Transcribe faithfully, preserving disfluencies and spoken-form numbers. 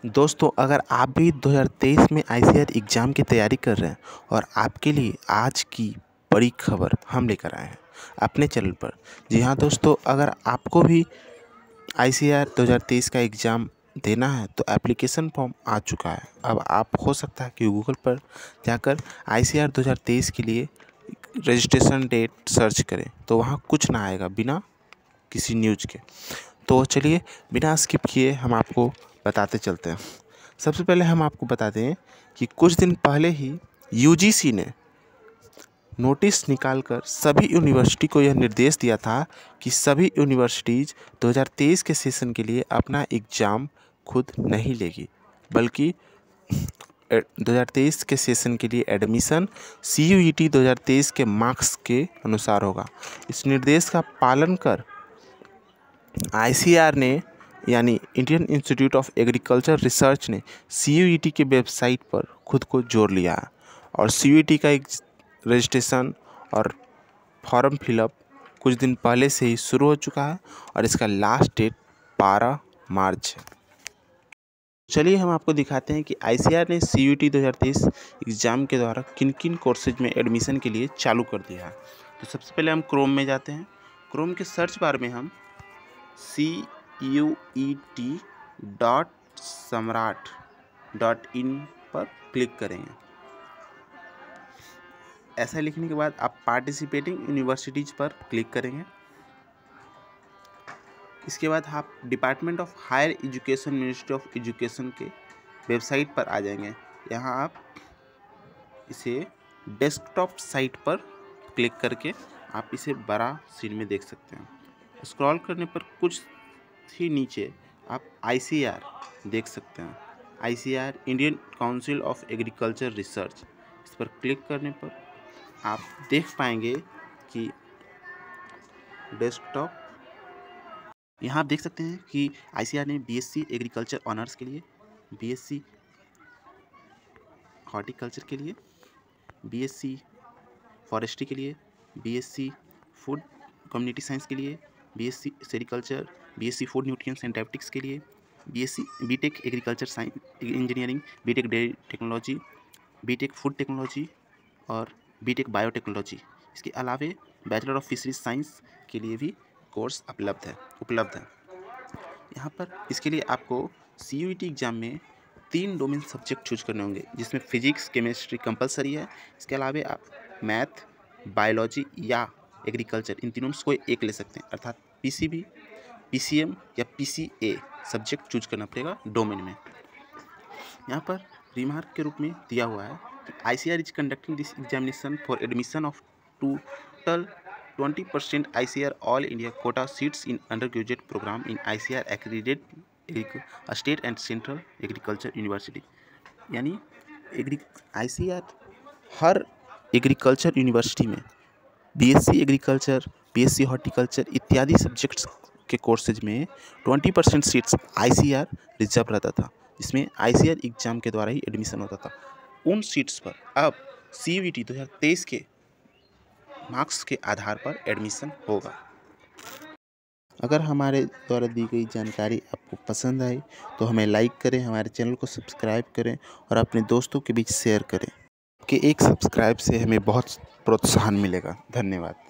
दोस्तों, अगर आप भी दो हज़ार तेईस में आई सी आर एग्ज़ाम की तैयारी कर रहे हैं और आपके लिए आज की बड़ी खबर हम लेकर आए हैं अपने चैनल पर। जी हाँ दोस्तों, अगर आपको भी आई सी आर दो हज़ार तेईस का एग्ज़ाम देना है तो एप्लीकेशन फॉर्म आ चुका है। अब आप हो सकता है कि गूगल पर जाकर आई सी आर दो हज़ार तेईस के लिए रजिस्ट्रेशन डेट सर्च करें तो वहाँ कुछ ना आएगा बिना किसी न्यूज़ के। तो चलिए बिना स्किप किए हम आपको बताते चलते हैं। सबसे पहले हम आपको बता दें कि कुछ दिन पहले ही यू जी सी ने नोटिस निकालकर सभी यूनिवर्सिटी को यह निर्देश दिया था कि सभी यूनिवर्सिटीज़ दो हज़ार तेईस के सेशन के लिए अपना एग्ज़ाम खुद नहीं लेगी, बल्कि दो हज़ार तेईस के सेशन के लिए admission C U E T दो हज़ार तेईस के मार्क्स के अनुसार होगा। इस निर्देश का पालन कर आई सी आर ने यानी Indian Institute of agriculture Research ने सी यू ई टी के वेबसाइट पर खुद को जोड़ लिया है और सी यू ई टी का एक रजिस्ट्रेशन और फॉर्म फिलअप कुछ दिन पहले से ही शुरू हो चुका है और इसका लास्ट डेट बारह मार्च है। चलिए हम आपको दिखाते हैं कि आई सी आर ने सी यू ई टी दो हज़ार तेईस एग्ज़ाम के द्वारा किन किन कोर्सेज में एडमिशन के लिए चालू कर दिया है। तो सबसे पहले हम क्रोम में जाते हैं। क्रोम के सर्च बार में हम C U E T dot Samrat dot in पर क्लिक करेंगे। ऐसा लिखने के बाद आप पार्टिसिपेटिंग यूनिवर्सिटीज़ पर क्लिक करेंगे। इसके बाद आप department of higher education ministry of education के वेबसाइट पर आ जाएंगे। यहाँ आप इसे डेस्कटॉप साइट पर क्लिक करके आप इसे बड़ा सीन में देख सकते हैं। स्क्रॉल करने पर कुछ ही नीचे आप आई सी आर देख सकते हैं। I C R Indian council of agriculture research, इस पर क्लिक करने पर आप देख पाएंगे कि डेस्कटॉप यहाँ आप देख सकते हैं कि आई सी आर ने B S C agriculture honours के लिए, बी एस सी हॉर्टिकल्चर के लिए, बी एस सी फॉरेस्ट्री के लिए, B S C food community science के लिए, B S C sericulture, B S C food nutrients and diabetics के लिए, B S C B tech agriculture science engineering, B tech dairy technology, B tech food technology और B tech biotechnology. इसके अलावे bachelor of fisheries science के लिए भी course उपलब्ध है उपलब्ध है यहाँ पर। इसके लिए आपको C U E T exam में तीन डोमेन सब्जेक्ट चूज करने होंगे, जिसमें फिजिक्स केमिस्ट्री कंपलसरी है। इसके अलावे आप मैथ, बायोलॉजी या एग्रीकल्चर इन तीनों में से कोई एक ले सकते हैं, अर्थात P C B, P C M या P C A subject choose करना पड़ेगा डोमेन में। यहाँ पर रिमार्क के रूप में दिया हुआ है कि I C R is conducting this examination for admission of total twenty percent I C R all India quota seats in undergraduate program in I C R accredited state and central agriculture university। यानी agri I C R हर agriculture university में B S C agriculture, B S C horticulture इत्यादि subjects के courses में twenty percent seats I C R reserve रहता था, जिसमें आई C are exam के द्वारा ही एडमिशन होता था। उन सीट्स पर अब सी यू ई टी दो हज़ार तेईस के मार्क्स के आधार पर एडमिशन होगा। अगर हमारे द्वारा दी गई जानकारी आपको पसंद आई तो हमें लाइक करें, हमारे चैनल को सब्सक्राइब करें और अपने दोस्तों के बीच शेयर करें कि एक सब्सक्राइब से हमें बहुत प्रोत्साहन मिलेगा। धन्यवाद।